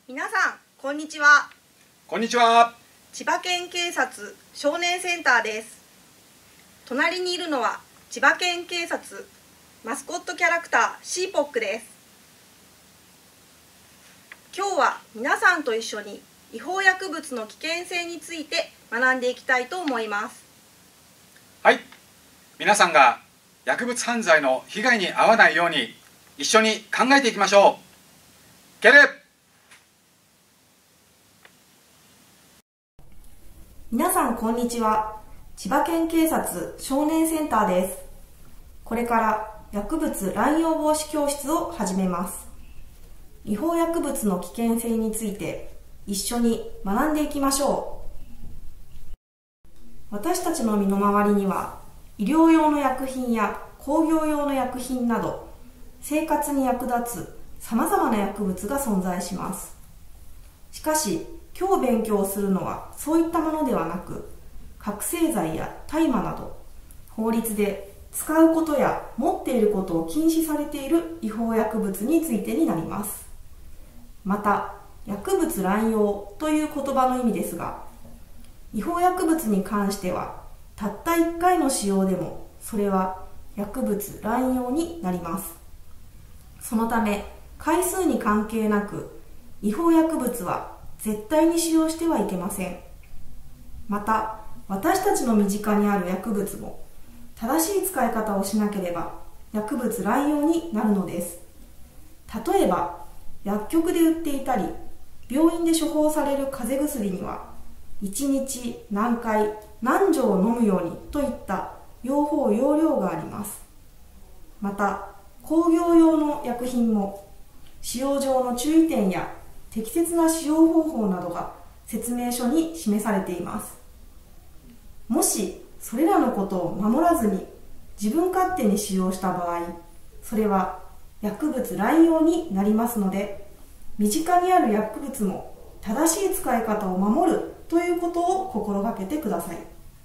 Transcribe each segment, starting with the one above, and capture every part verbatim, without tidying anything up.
皆さんこんにちは。 こんにちは。 千葉県警察少年センターです。隣にいるのは千葉県警察マスコットキャラクターシーポックです。今日は皆さんと一緒に違法薬物の危険性について学んでいきたいと思います。 はい、皆さんが薬物犯罪の被害に遭わないように一緒に考えていきましょう。敬礼。 皆さんこんにちは。千葉県警察少年センターです。これから薬物乱用防止教室を始めます。違法薬物の危険性について一緒に学んでいきましょう。私たちの身の回りには医療用の薬品や工業用の薬品など生活に役立つさまざまな薬物が存在します。しかし今日勉強するのはそういったものではなく、覚醒剤や大麻など法律で使うことや持っていることを禁止されている違法薬物についてになります。また薬物乱用という言葉の意味ですが、違法薬物に関してはたったいっかいの使用でもそれは薬物乱用になります。そのため回数に関係なく違法薬物は絶対に使用してはいけません。また私たちの身近にある薬物も正しい使い方をしなければ薬物乱用になるのです。例えば薬局で売っていたり病院で処方される風邪薬にはいちにち何回何錠飲むようにといった用法用量があります。また工業用の薬品も使用上の注意点や適切な使用方法などが説明書に示されています。もしそれらのことを守らずに自分勝手に使用した場合、それは薬物乱用になりますので、身近にある薬物も正しい使い方を守るということを心がけてください。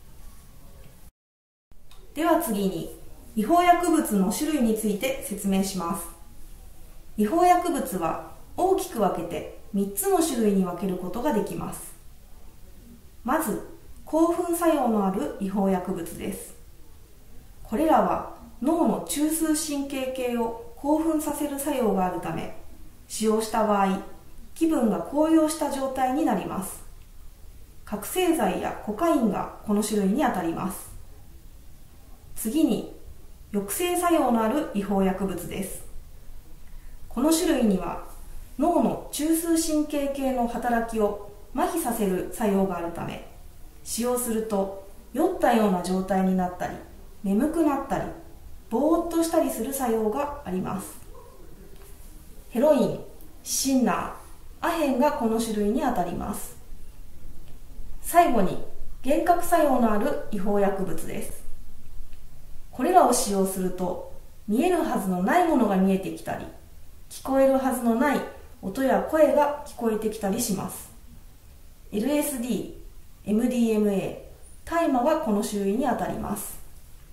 では次に違法薬物の種類について説明します。違法薬物は大きく分けてみっつの種類に分けることができます。まず興奮作用のある違法薬物です。これらは脳の中枢神経系を興奮させる作用があるため、使用した場合気分が高揚した状態になります。覚醒剤やコカインがこの種類にあたります。次に抑制作用のある違法薬物です。この種類には脳の中枢神経系の働きを麻痺させる作用があるため、使用すると酔ったような状態になったり眠くなったりぼーっとしたりする作用があります。ヘロイン、シンナー、アヘンがこの種類にあたります。最後に幻覚作用のある違法薬物です。これらを使用すると見えるはずのないものが見えてきたり、聞こえるはずのない音や声が聞こえてきたりします。 エルエスディー、エムディーエムエー、大麻がこの種類にあたります。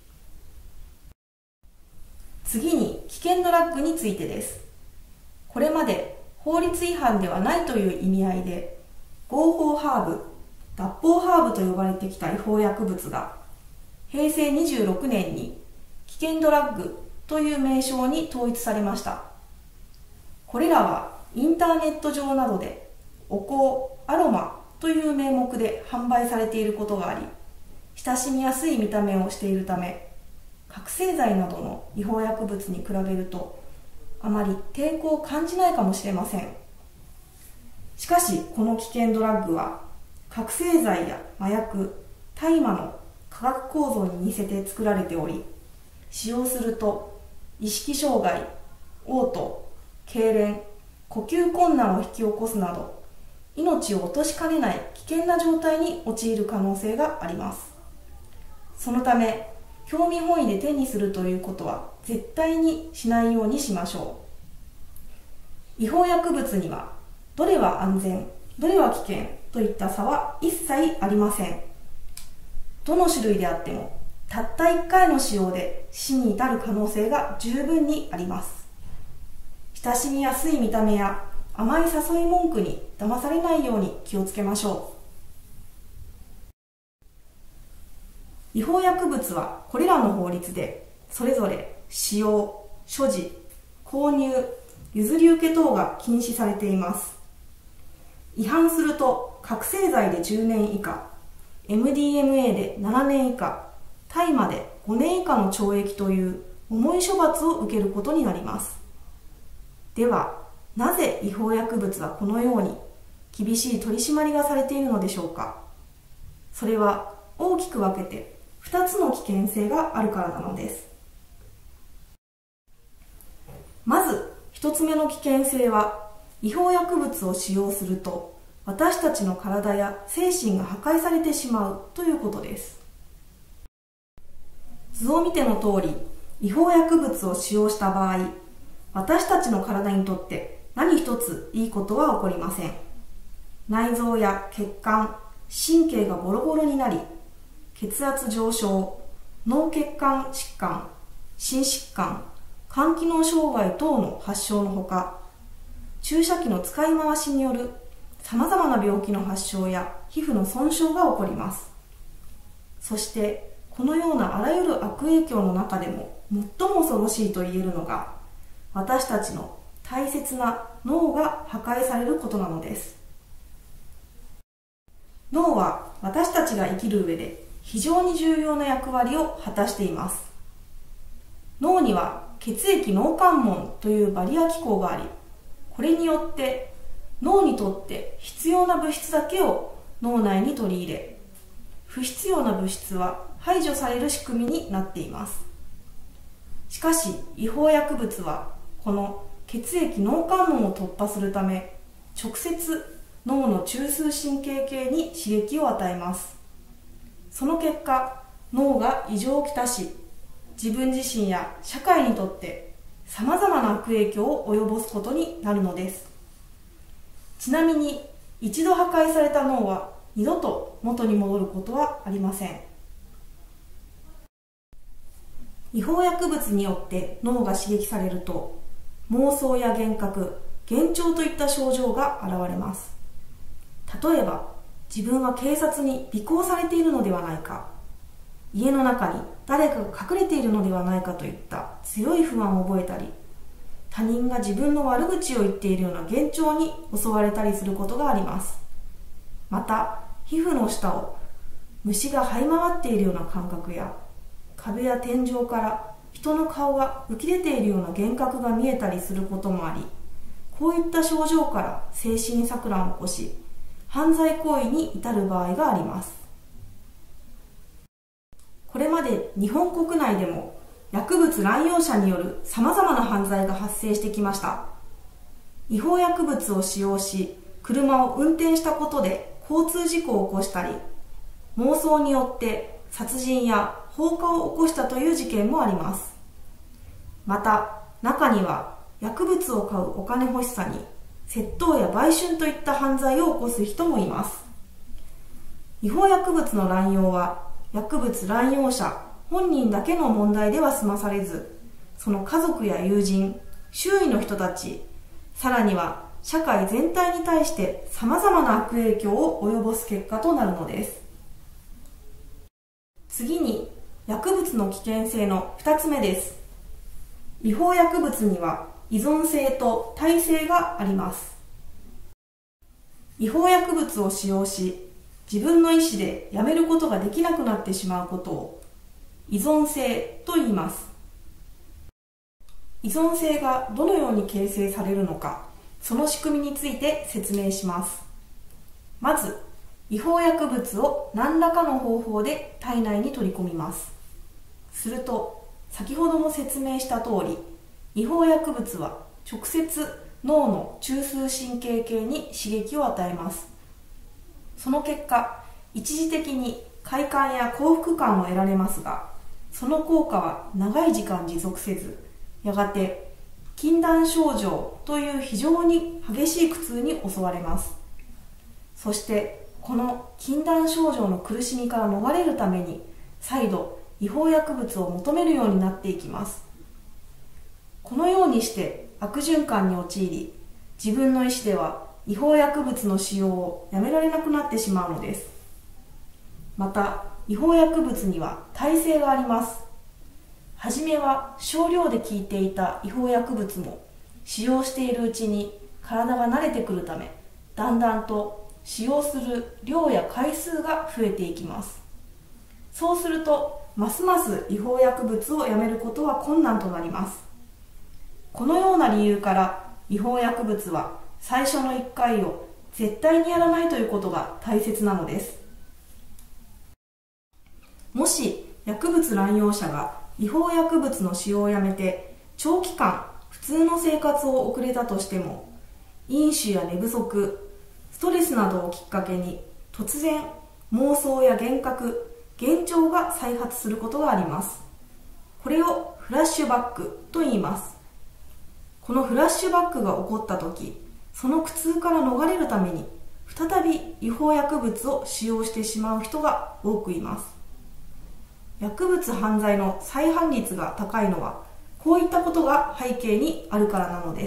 次に危険ドラッグについてです。これまで法律違反ではないという意味合いで合法ハーブ、脱法ハーブと呼ばれてきた違法薬物がへいせいにじゅうろくねんに危険ドラッグという名称に統一されました。これらはインターネット上などでお香、アロマという名目で販売されていることがあり、親しみやすい見た目をしているため、覚醒剤などの違法薬物に比べるとあまり抵抗を感じないかもしれません。しかしこの危険ドラッグは覚醒剤や麻薬、大麻の化学構造に似せて作られており、使用すると意識障害、嘔吐、痙攣、呼吸困難を引き起こすなど命を落としかねない危険な状態に陥る可能性があります。そのため興味本位で手にするということは絶対にしないようにしましょう。違法薬物にはどれは安全、どれは危険といった差は一切ありません。どの種類であってもたったいっかいの使用で死に至る可能性が十分にあります。親しみやすい見た目や甘い誘い文句に騙されないように気をつけましょう。違法薬物はこれらの法律でそれぞれ使用、所持、購入、譲り受け等が禁止されています。違反すると覚醒剤でじゅうねん以下、エムディーエムエー でななねん以下、大麻でごねん以下の懲役という重い処罰を受けることになります。では、なぜ違法薬物はこのように厳しい取り締まりがされているのでしょうか。それは大きく分けてふたつの危険性があるからなのです。まずひとつめの危険性は、違法薬物を使用すると私たちの体や精神が破壊されてしまうということです。図を見ての通り、違法薬物を使用した場合、私たちの体にとって何一ついいことは起こりません。内臓や血管、神経がボロボロになり、血圧上昇、脳血管疾患、心疾患、肝機能障害等の発症のほか、注射器の使い回しによるさまざまな病気の発症や皮膚の損傷が起こります。そしてこのようなあらゆる悪影響の中でも最も恐ろしいと言えるのが、私たちの大切な脳が破壊されることなのです。脳は私たちが生きる上で非常に重要な役割を果たしています。脳には血液脳関門というバリア機構があり、これによって脳にとって必要な物質だけを脳内に取り入れ、不必要な物質は排除される仕組みになっています。しかし違法薬物はこの血液脳関門を突破するため、直接脳の中枢神経系に刺激を与えます。その結果、脳が異常をきたし、自分自身や社会にとってさまざまな悪影響を及ぼすことになるのです。ちなみに一度破壊された脳は二度と元に戻ることはありません。違法薬物によって脳が刺激されると、妄想や幻覚、幻聴といった症状が現れます。例えば、自分は警察に尾行されているのではないか、家の中に誰かが隠れているのではないかといった強い不安を覚えたり、他人が自分の悪口を言っているような幻聴に襲われたりすることがあります。また、皮膚の下を虫が這い回っているような感覚や、壁や天井から人の顔が浮き出ているような幻覚が見えたりすることもあり、こういった症状から精神錯乱を起こし、犯罪行為に至る場合があります。これまで日本国内でも薬物乱用者によるさまざまな犯罪が発生してきました。違法薬物を使用し、車を運転したことで交通事故を起こしたり、妄想によって殺人や放火を起こしたという事件もあります。また、中には薬物を買うお金欲しさに窃盗や売春といった犯罪を起こす人もいます。違法薬物の乱用は薬物乱用者本人だけの問題では済まされず、その家族や友人、周囲の人たち、さらには社会全体に対してさまざまな悪影響を及ぼす結果となるのです。次に、薬物の危険性のふたつめです。違法薬物には依存性と耐性があります。違法薬物を使用し、自分の意思でやめることができなくなってしまうことを依存性と言います。依存性がどのように形成されるのか、その仕組みについて説明します。まず、違法薬物を何らかの方法で体内に取り込みます。すると、先ほども説明した通り、違法薬物は直接脳の中枢神経系に刺激を与えます。その結果、一時的に快感や幸福感を得られますが、その効果は長い時間持続せず、やがて禁断症状という非常に激しい苦痛に襲われます。そしてこの禁断症状の苦しみから逃れるために再度違法薬物を求めるようになっていきます。このようにして悪循環に陥り、 自分の意思では違法薬物の使用をやめられなくなってしまうのです。また違法薬物には耐性があります。はじめは少量で効いていた違法薬物も使用しているうちに体が慣れてくるため、だんだんと使用する量や回数が増えていきます。そうするとますます違法薬物をやめることは困難となります。このような理由から違法薬物は最初のいっかいを絶対にやらないということが大切なのです。もし薬物乱用者が違法薬物の使用をやめて長期間普通の生活を送れたとしても、飲酒や寝不足、ストレスなどをきっかけに突然妄想や幻覚、幻聴が再発することがあります。これをフラッシュバックと言います。このフラッシュバックが起こったとき、その苦痛から逃れるために再び違法薬物を使用してしまう人が多くいます。薬物犯罪の再犯率が高いのはこういったことが背景にあるからなのです。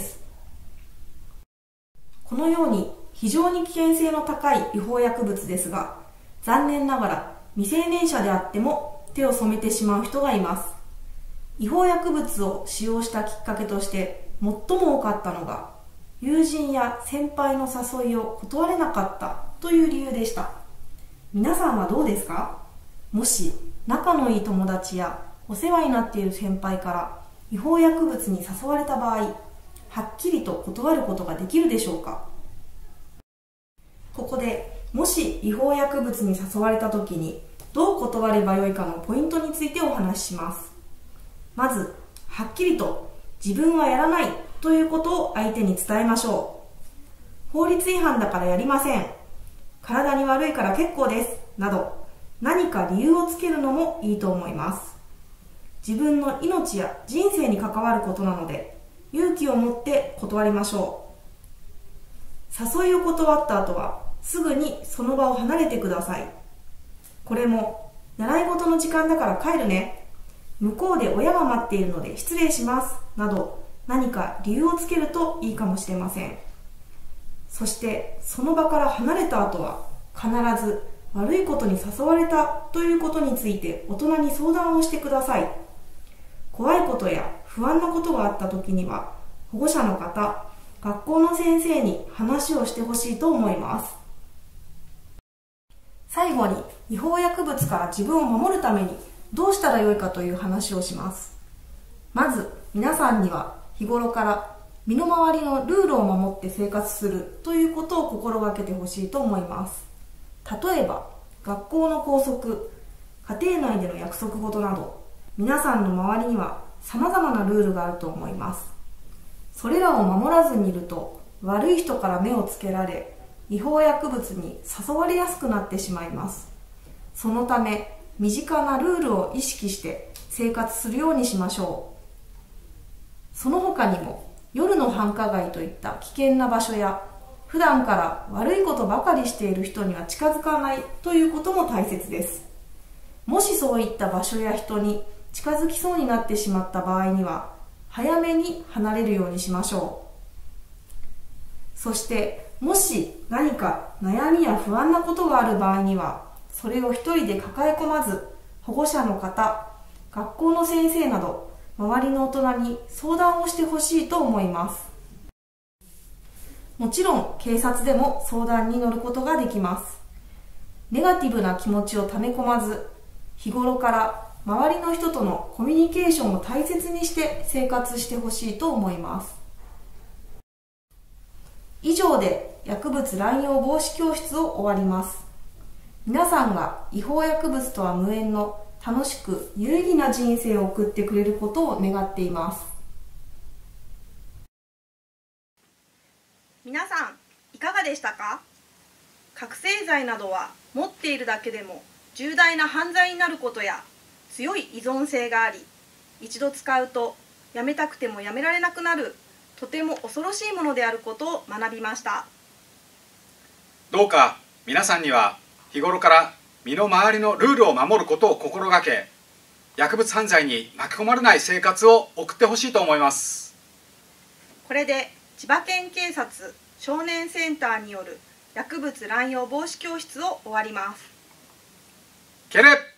このように非常に危険性の高い違法薬物ですが、残念ながら未成年者であっても手を染めてしまう人がいます。違法薬物を使用したきっかけとして最も多かったのが、友人や先輩の誘いを断れなかったという理由でした。皆さんはどうですか？もし仲のいい友達やお世話になっている先輩から違法薬物に誘われた場合、はっきりと断ることができるでしょうか？ここでもし違法薬物に誘われた時にどう断ればよいかのポイントについてお話しします。まず、はっきりと自分はやらないということを相手に伝えましょう。法律違反だからやりません。体に悪いから結構です。など、何か理由をつけるのもいいと思います。自分の命や人生に関わることなので、勇気を持って断りましょう。誘いを断った後は、すぐにその場を離れてください。これも、習い事の時間だから帰るね。向こうで親が待っているので失礼します。など、何か理由をつけるといいかもしれません。そして、その場から離れた後は、必ず悪いことに誘われたということについて大人に相談をしてください。怖いことや不安なことがあった時には、保護者の方、学校の先生に話をしてほしいと思います。最後に、違法薬物から自分を守るためにどうしたらよいかという話をします。まず、皆さんには日頃から身の回りのルールを守って生活するということを心がけてほしいと思います。例えば、学校の校則、家庭内での約束事など、皆さんの周りには様々なルールがあると思います。それらを守らずにいると、悪い人から目をつけられ、違法薬物に誘われやすくなってしまいます。そのため、身近なルールを意識して生活するようにしましょう。その他にも、夜の繁華街といった危険な場所や、普段から悪いことばかりしている人には近づかないということも大切です。もしそういった場所や人に近づきそうになってしまった場合には、早めに離れるようにしましょう。そして、もし何か悩みや不安なことがある場合には、それを一人で抱え込まず、保護者の方、学校の先生など、周りの大人に相談をしてほしいと思います。もちろん、警察でも相談に乗ることができます。ネガティブな気持ちを溜め込まず、日頃から周りの人とのコミュニケーションを大切にして生活してほしいと思います。以上で薬物乱用防止教室を終わります。皆さんが違法薬物とは無縁の楽しく有意義な人生を送ってくれることを願っています。皆さん、いかがでしたか？覚醒剤などは持っているだけでも重大な犯罪になることや強い依存性があり、一度使うとやめたくてもやめられなくなるとても恐ろしいものであることを学びました。 どうか皆さんには日頃から身の回りのルールを守ることを心がけ、薬物犯罪に巻き込まれない生活を送ってほしいと思います。 これで千葉県警察少年センターによる薬物乱用防止教室を終わります。 敬礼。